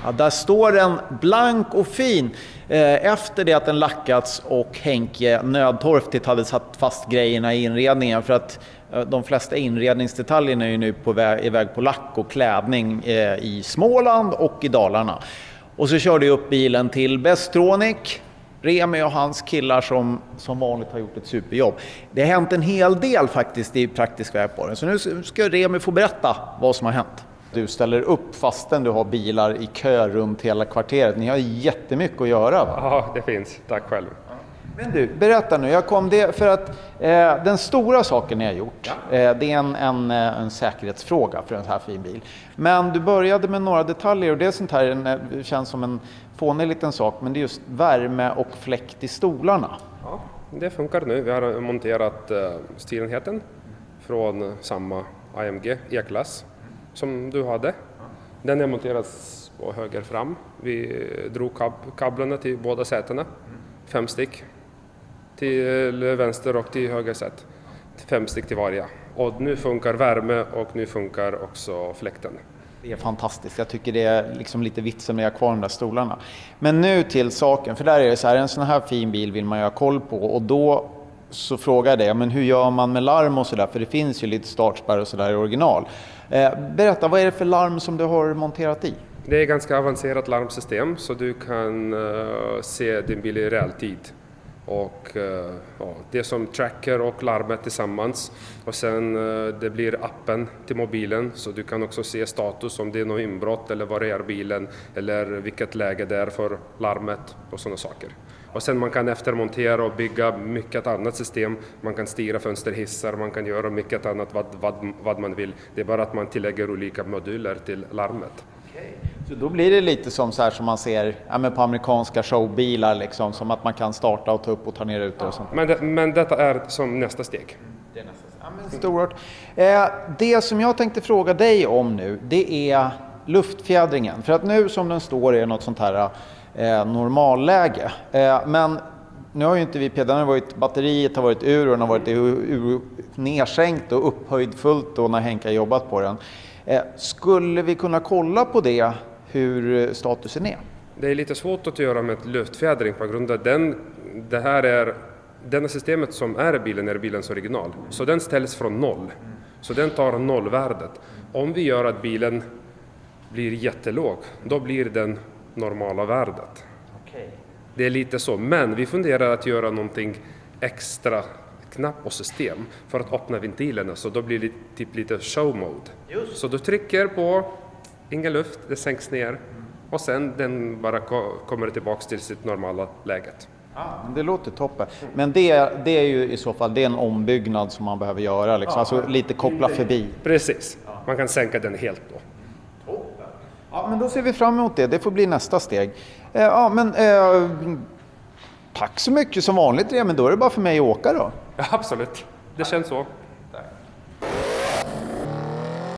Ja, där står den blank och fin efter det att den lackats och Henke nödtorftigt hade satt fast grejerna i inredningen, för att de flesta inredningsdetaljerna är ju nu iväg på lack och klädning i Småland och i Dalarna. Och så körde jag upp bilen till Bestronic. Remi och hans killar som vanligt har gjort ett superjobb. Det har hänt en hel del faktiskt i praktisk väg på den. Så nu ska Remi få berätta vad som har hänt. Du ställer upp fastän du har bilar i kö runt hela kvarteret. Ni har jättemycket att göra, va? Ja, det finns. Tack själv. Men du, berätta nu. Jag kom det för att den stora saken ni har gjort, det är en säkerhetsfråga för en så här fin bil. Men du började med några detaljer och det är sånt här, det känns som en fånig liten sak, men det är just värme och fläkt i stolarna. Ja, det funkar nu. Vi har monterat styrenheten från samma AMG E-klass som du hade. Den är monterad på höger fram. Vi drog kablarna till båda sätena. 5 styck. Till vänster och till höger sätt. 5 styck till varje. Och nu funkar värme och nu funkar också fläkten. Det är fantastiskt. Jag tycker det är liksom lite vitsen med att ha kvar de där stolarna. Men nu till saken. För där är det så här, en sån här fin bil vill man ju ha koll på. Och då så frågar jag men hur gör man med larm och sådär? För det finns ju lite startspärr och sådär i original. Berätta, vad är det för larm som du har monterat i? Det är ganska avancerat larmsystem så du kan se din bil i realtid. Och det som tracker och larmet tillsammans. Och sen det blir appen till mobilen så du kan också se status om det är något inbrott eller var är bilen eller vilket läge det är för larmet och sådana saker. Och sen man kan eftermontera och bygga mycket annat system. Man kan styra fönsterhissar, man kan göra mycket annat vad man vill. Det är bara att man tillägger olika moduler till larmet. Så då blir det lite som så här som man ser på amerikanska showbilar liksom, som att man kan starta och ta upp och ta ner ut och sånt. Men detta är som nästa steg. Det är nästa steg. Stort. Det som jag tänkte fråga dig om nu, det är luftfjädringen. För att nu som den står är något sånt här normalläge. Men nu har ju inte vi batteriet har varit ur och den har varit nedsänkt och upphöjd fullt då när Henke har jobbat på den. Skulle vi kunna kolla på det, hur statusen är? Det är lite svårt att göra med luftfjädring på grund av denna systemet som är bilens original. Så den ställs från 0. Så den tar nollvärdet. Om vi gör att bilen blir jättelåg, då blir den normala värdet. Okay. Det är lite så, men vi funderar att göra någonting extra knapp och system för att öppna ventilerna så då blir det typ lite show mode. Just. Så du trycker på ingen luft, det sänks ner och sen den bara kommer tillbaka till sitt normala läget. Det låter toppen. Men det är ju i så fall en ombyggnad som man behöver göra liksom. Alltså lite koppla förbi. Precis, man kan sänka den helt då. Ja, men då ser vi fram emot det. Det får bli nästa steg. Tack så mycket som vanligt, men då är det bara för mig att åka då. Ja, absolut. Det känns så.